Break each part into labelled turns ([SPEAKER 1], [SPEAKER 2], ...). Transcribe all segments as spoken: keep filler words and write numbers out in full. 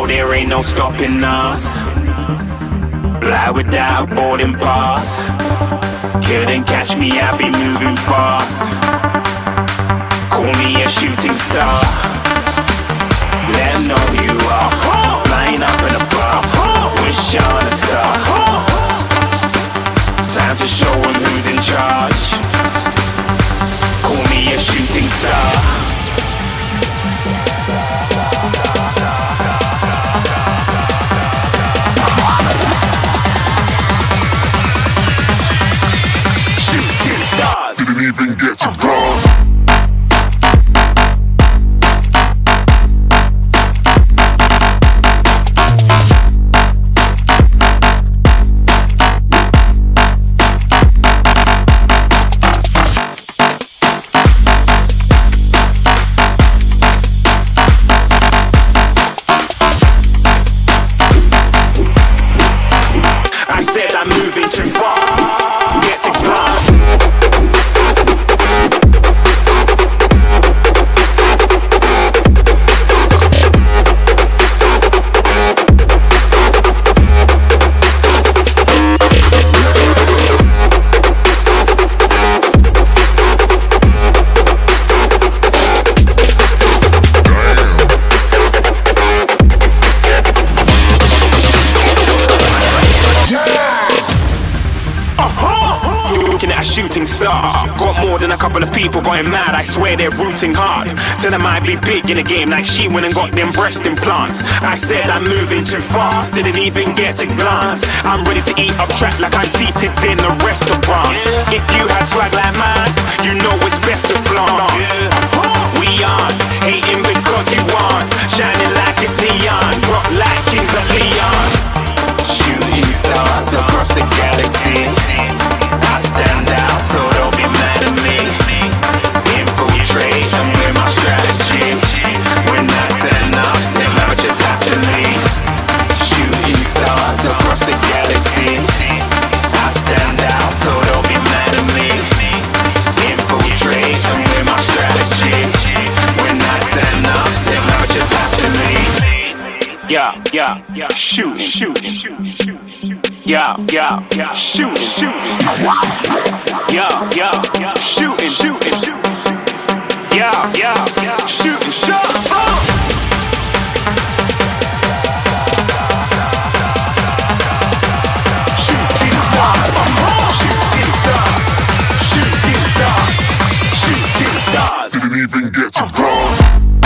[SPEAKER 1] No, there ain't no stopping us. Fly without boarding pass. Couldn't catch me, I be moving fast. Call me a shooting star. Let 'em know who you are. Flying up in a bar. Wish on a star. Time to show 'em who's in charge. Call me a shooting star.
[SPEAKER 2] Didn't even get to cross.
[SPEAKER 1] I said I'm moving too far. Get to class. Shooting star. Got more than a couple of people going mad, I swear they're rooting hard. Tell them I be big in the game like she went and got them breast implants. I said I'm moving too fast, didn't even get a glance. I'm ready to eat up track like I'm seated in a restaurant. If you had swag like mine, you know it's best to flaunt. We aren't hating because you aren't shining like it's neon, rock like kings of Leon. Shooting stars across the galaxy. I stand out, so don't be mad at me. Infiltrate, I'm with my strategy. When I turn up, then I just have to leave. Shooting stars across the galaxy. I stand out, so don't be mad at me. Infiltrate, I'm with my strategy. When I turn up, then I just have to leave. Yeah, yeah, yeah, shoot, shoot, shoot, shoot. Yeah, yeah, yeah, shooting, shooting. Yeah, yeah, yeah, shooting, shooting, shooting. Yeah, yeah, yeah, shooting shots. Oh! Shooting stars, shooting stars, shooting stars, shooting stars.
[SPEAKER 2] Didn't even get to cross.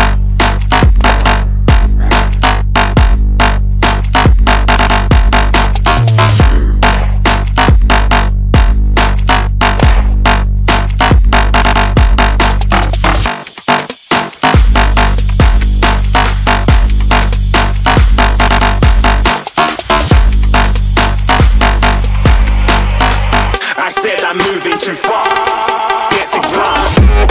[SPEAKER 1] I said I'm moving too far. Get to class.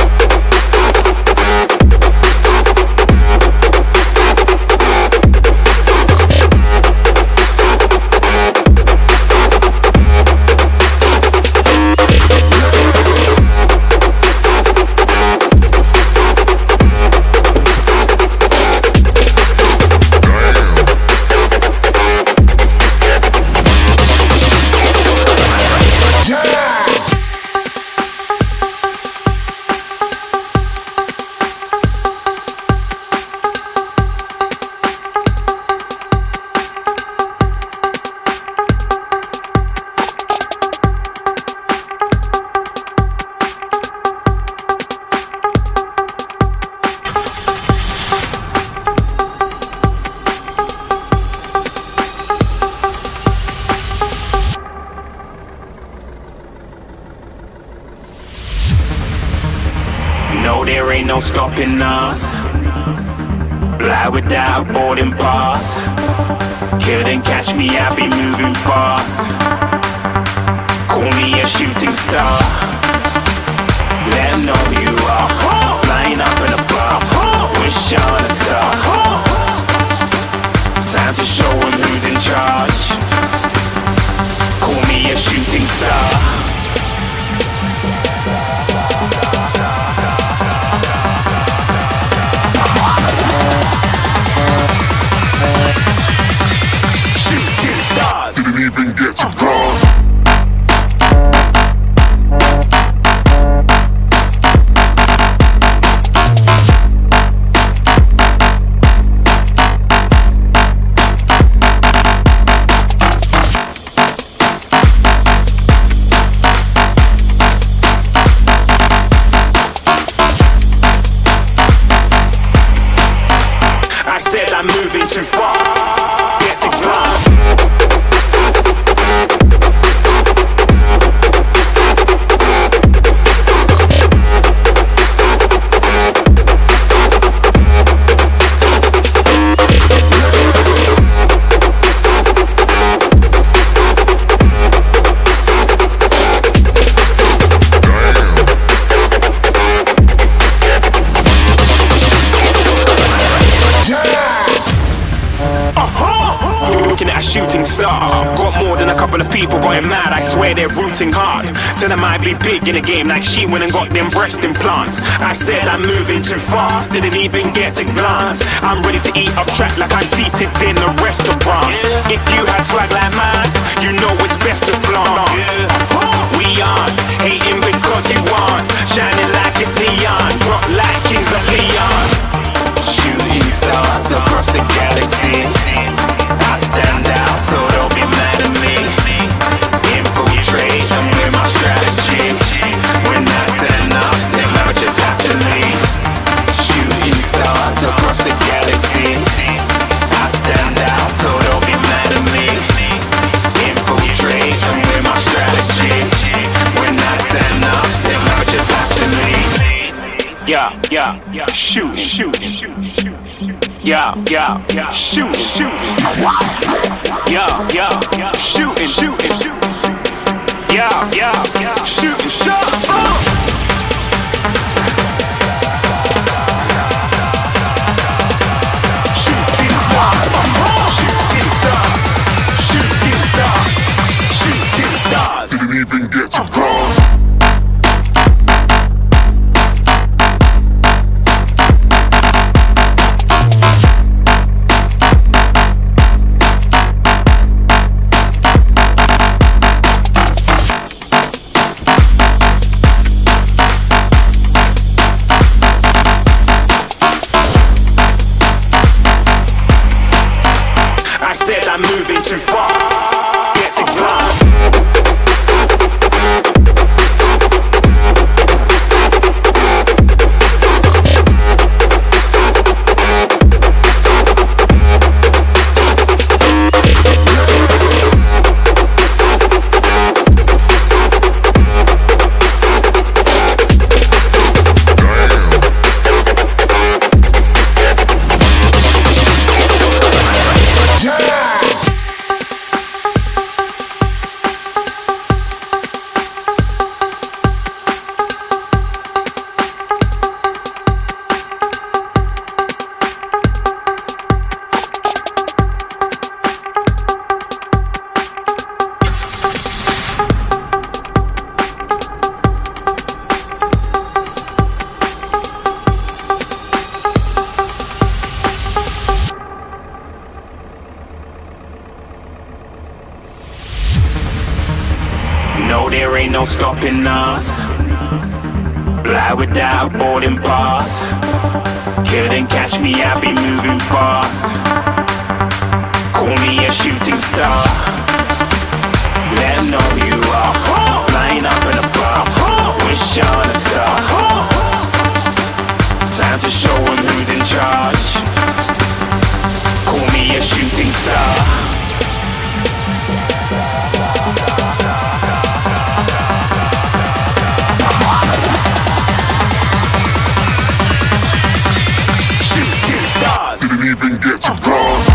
[SPEAKER 1] No, there ain't no stopping us. Fly without boarding pass. Couldn't catch me, I be moving fast. Call me a shooting star. Let 'em know who you are. Flying up in a bar. Wish on a star. Time to show 'em who's in charge. Call me a shooting star.
[SPEAKER 3] Uh
[SPEAKER 1] said I'm moving too far. Get to glass. Shooting star, got more than a couple of people going mad. I swear they're rooting hard. Tell them I'd be big in the game like she went and got them breast implants. I said I'm moving too fast, didn't even get to glance. I'm ready to eat up track like I'm seated in a restaurant. If you had swag like mine, you know it's best to flaunt. We aren't hating because you aren't shining like it's neon, rock like kings of Leon. Shooting stars across the galaxy. I stand out, so don't be mad at me. Infiltrate, I'm with my strategy. When I turn up, them amateurs have to leave. Shooting stars across the galaxy. I stand out, so don't be mad at me. Infiltrate, I'm with my strategy. When I turn up, them amateurs have to leave. Yeah, yeah, yeah. Shoot, shoot, shoot, shoot. Yeah, yeah, yeah, shooting, shooting. Yeah, yeah, yeah, shooting, shooting, shooting. Yeah, yeah, yeah, shooting shots. Uh. Shooting stars, shooting stars, shooting stars, shooting stars.
[SPEAKER 2] Didn't even get to cross.
[SPEAKER 1] I'm moving too far. Get to glass. No, there ain't no stopping us. Fly without boarding pass. Couldn't catch me, I be moving fast. Call me a shooting star. Let 'em know who you are. Flying up in a bar. Wish on a star. Time to show 'em who's in charge. Call me a shooting star.
[SPEAKER 2] Didn't even get to cross.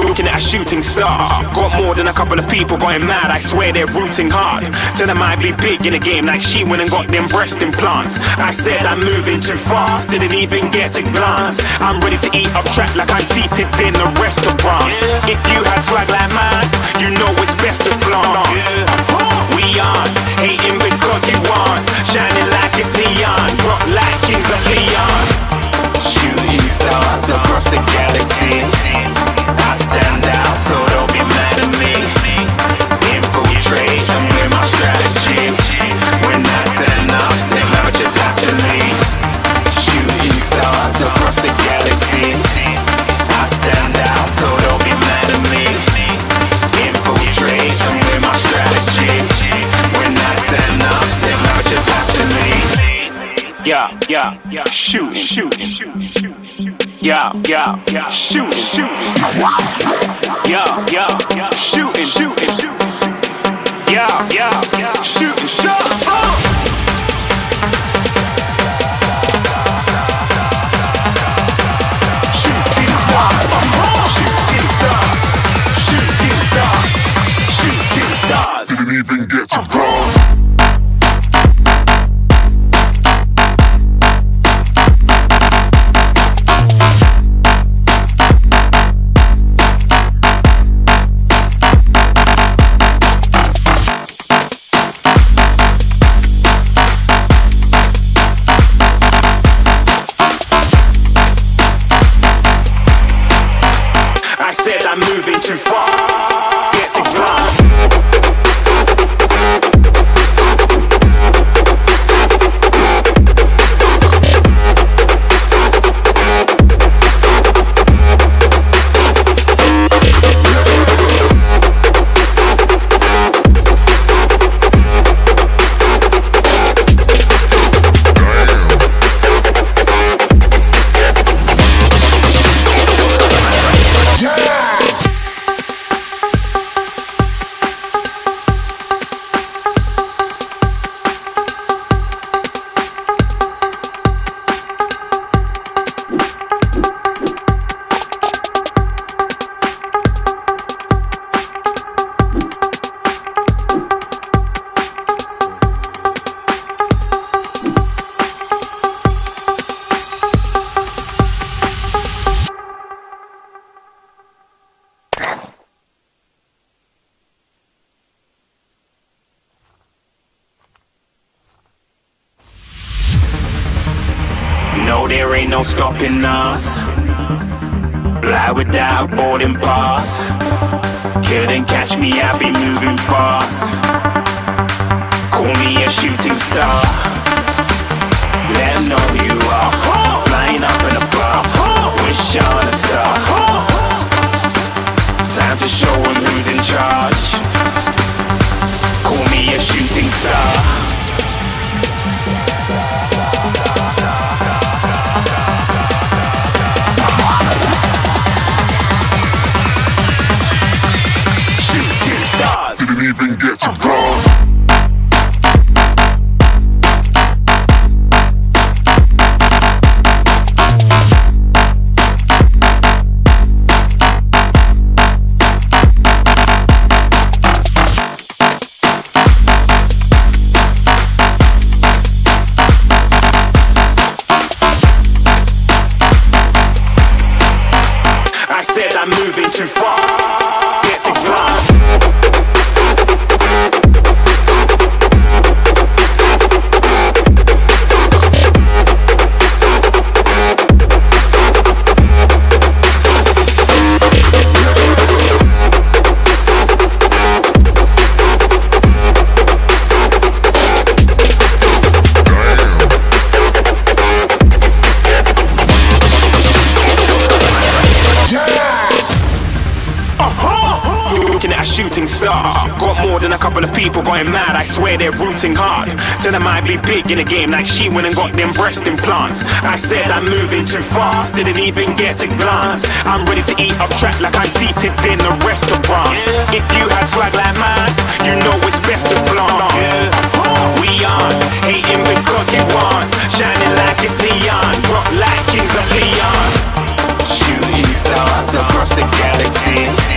[SPEAKER 1] looking at a shooting star. Got more than a couple of people going mad, I swear they're rooting hard. Tell them I'd be big in the game like she went and got them breast implants. I said I'm moving too fast, didn't even get a glance. I'm ready to eat up track like I'm seated in a restaurant. If you had swag like mine, you know it's best to flaunt. We aren't hating because you aren't shining like it's neon, rock like kings of Leon. Shooting stars across the galaxy, I stand out so don't be mad at me. Infiltrate, I'm with my strategy. When I turn up, then I just have to leave. Shooting stars across the galaxy, I stand out so don't be mad at me. Infiltrate, I'm with my strategy. When I turn up, then I just have to leave. Yeah, yeah, yeah, shoot, shoot, shoot, shoot. Yeah, yeah, yeah, shooting, shooting. Yeah, yeah, yeah, shooting, shooting, shooting. Yeah, yeah, yeah, shooting shots. Oh. Shooting stars, shooting stars, shooting stars, shooting stars.
[SPEAKER 2] Didn't even get to cross.
[SPEAKER 1] I said I'm moving too far, get to glass. No, there ain't no stopping us. Fly without boarding pass. Couldn't catch me, I be moving fast. Call me a shooting star. Let 'em know who you are. Flying up in a bar, wish on a star. Time to show 'em who's in charge. Call me a shooting star.
[SPEAKER 2] Didn't even get to cross.
[SPEAKER 1] I said I'm moving too far, get to glass. A shooting star. Got more than a couple of people going mad, I swear they're rooting hard. Tell them I'd be big in the game like she went and got them breast implants. I said I'm moving too fast, didn't even get a glance. I'm ready to eat up track like I'm seated in a restaurant. If you had swag like mine, you know it's best to flaunt. We aren't hating because you aren't shining like it's neon, rock like kings of Leon. Shooting stars across the galaxy,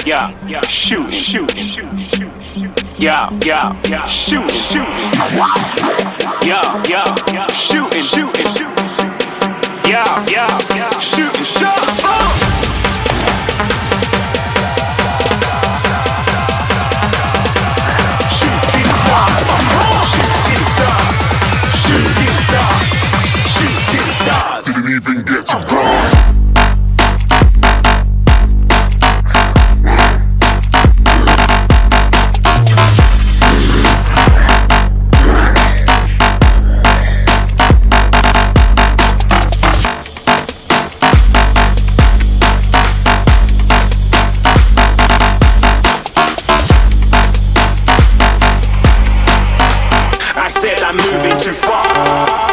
[SPEAKER 1] yeah, yeah, shoot, shoot, yeah, yeah, yeah, shoot, shoot, yeah, yeah, yeah, shooting, shooting, yeah, yeah, yeah, shooting shots. Shooting stars, shooting stars, shooting stars, shooting stars.
[SPEAKER 2] Didn't even get to cross.
[SPEAKER 1] I said I'm moving too far.